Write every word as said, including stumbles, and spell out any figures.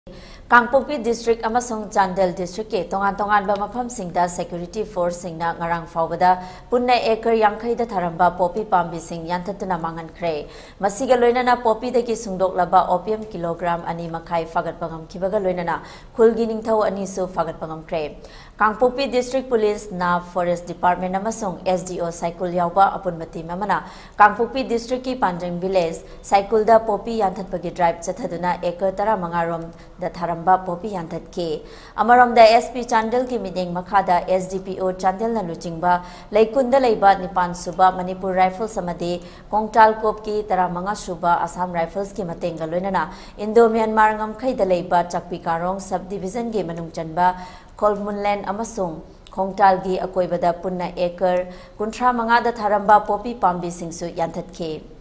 Kangpopi district amasung Chandel district ke tongan tongan ba mafam singda security force singna ngarang faubada punna acre yangkhai da tharamba popi pambi sing yanthattuna manghankhare masiga loina na popi dagi sungdok laba opium kilogram ani makhai fagatpa ngakhibaga loina na khulgi ningthou anisu fagatpa ngamkhre Kangpopi district police na forest department amasung S D O cycle yauba apunmati mamana Kangpopi district ki panjang village cycle da popi yanthatpagi drive chathaduna acre tara mangarom da tharamba popi yanthatke amarom da S P Chandel ki meeting makhada S D P O Chandel na luchingba laikunda leiba nipan suba Manipur rifles amadi kongtal kop ki tara manga suba Assam rifles ki matenga loinana Indo Myanmar ngamkhre da leiba chakpi karong subdivision ge manung chanba Kolmunland amasung kongtal gi akoibada punna acre kuntra manga da tharamba popi pambi singsu yanthatke